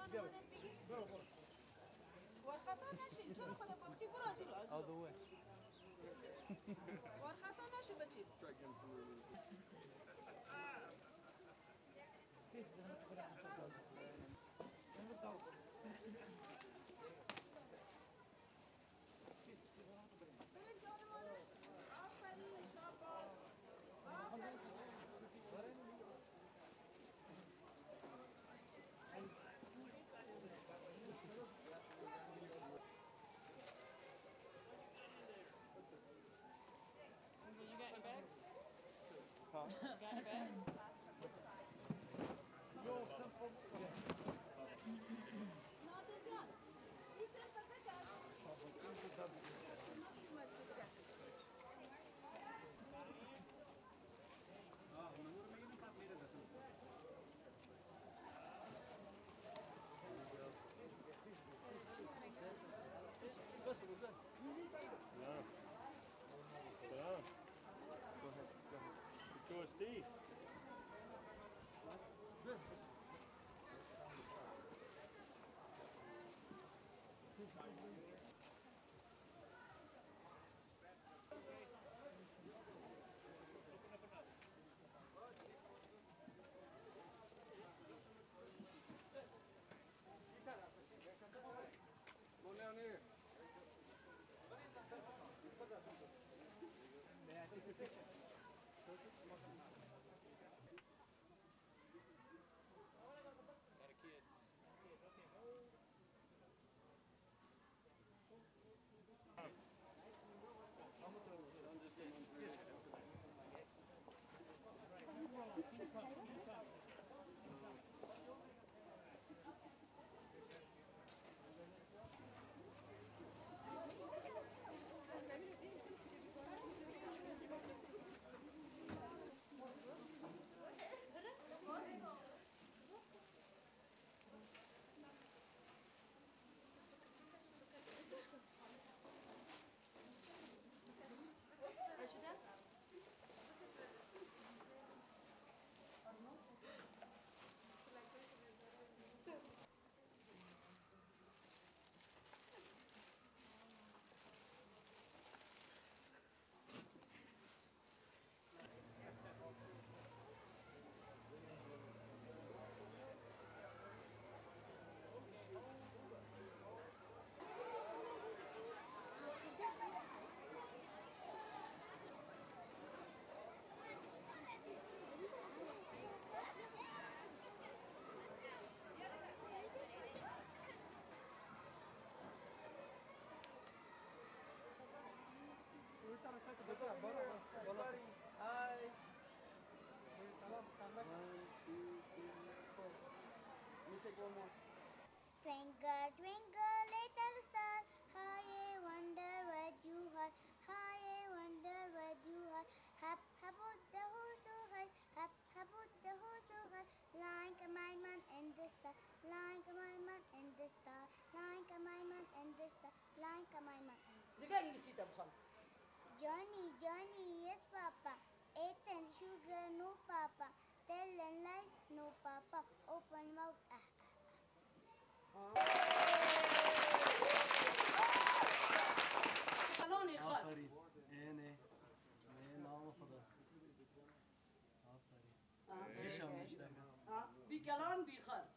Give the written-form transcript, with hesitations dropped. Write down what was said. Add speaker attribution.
Speaker 1: اومدن بگی ورخطا نشین چرا خدا پاکی برو از رو از رو ورخطا نشی بچی آفرین شاباس آفرین
Speaker 2: You got your bags? Huh? You got your bags?
Speaker 3: No, simple.
Speaker 1: Nadircan, bir sen bakacağız.
Speaker 4: Yeah. Yeah. Go ahead. Go ahead. Go, Steve.
Speaker 3: Go down there.
Speaker 5: May I take a picture?
Speaker 2: Got a kids.
Speaker 3: Hi. Salam. One, two, three, four. Let me take one more.
Speaker 6: Twinkle, twinkle, little star, how I wonder what you are. How I wonder what you are. Hap, habut the who so high. Hap, habut the who so high. Like a my man in the star. Like a my man in the star. Like a my man in the star. Like a my man.
Speaker 1: Zıga İngilizce de bakalım.
Speaker 6: Johnny, Johnny, yes, Papa. Eat and sugar, no, Papa. Tell and lie, no, Papa. Open mouth, ah.
Speaker 1: کلانی خال
Speaker 3: آفرین. اینه. نام خدا. آفرین. بیشم بیشتر.
Speaker 1: بی کلان بی خال